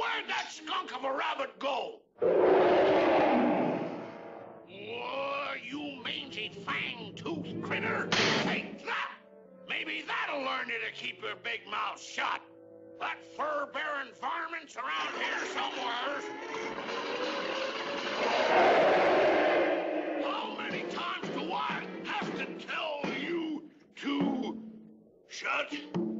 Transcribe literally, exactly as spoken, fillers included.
where'd that skunk of a rabbit go? Whoa, you mangy fang-toothed critter. Take that! Maybe that'll learn you to keep your big mouth shut. That fur-bearing varmint's around here somewhere. How many times do I have to tell you to shut